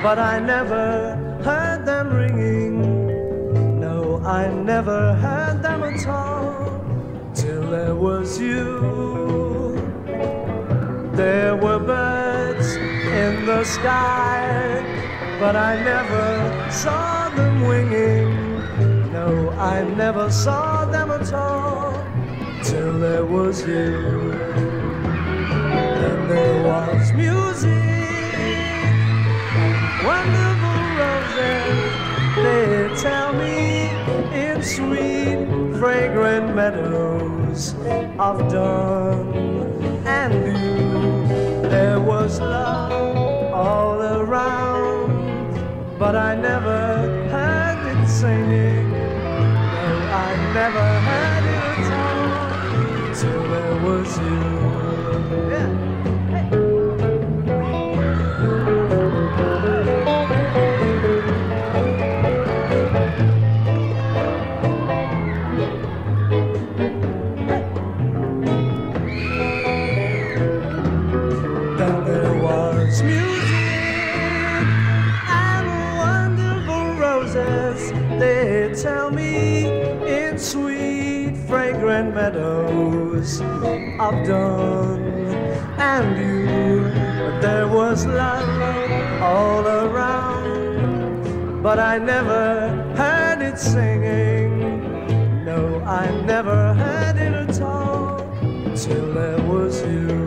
but I never heard them ringing. No, I never heard them at all, till there was you. There were birds in the sky, but I never saw them winging. No, I never saw them at all, till there was you. Then there was music, wonderful roses, they tell me, in sweet, fragrant meadows of dawn and dew. There was love all around, but I never heard it singing. No, I never heard it at all, till there was you. Yeah. They tell me, in sweet, fragrant meadows of dawn and dew, there was love all around, but I never heard it singing. No, I never heard it at all, till there was you.